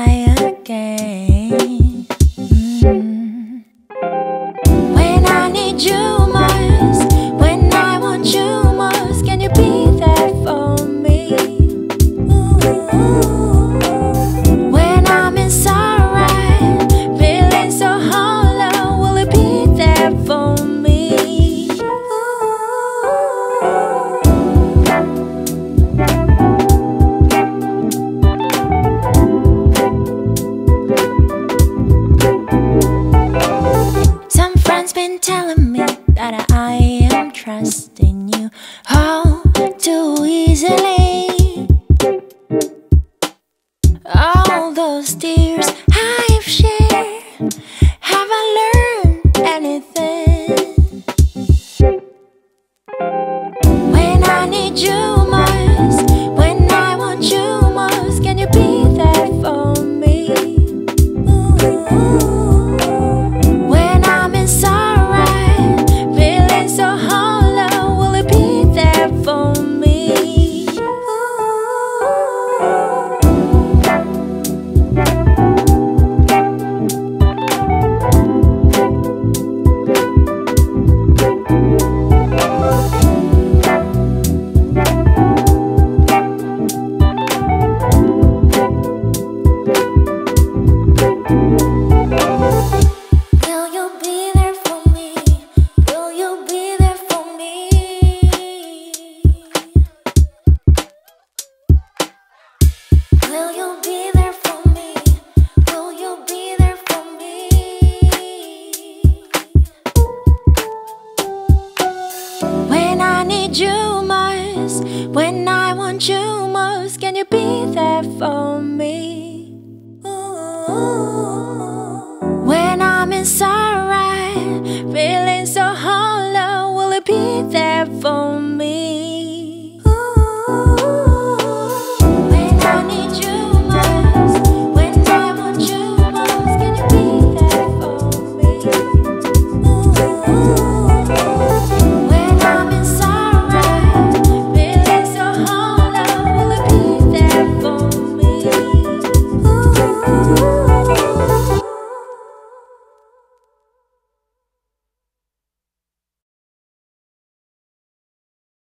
try again. When I need you most, when I want you most, can you be there for me? When I'm in sorrow, feeling so hollow, will you be there for me? Some friends been telling me that I am trusting you all too easily. All those tears I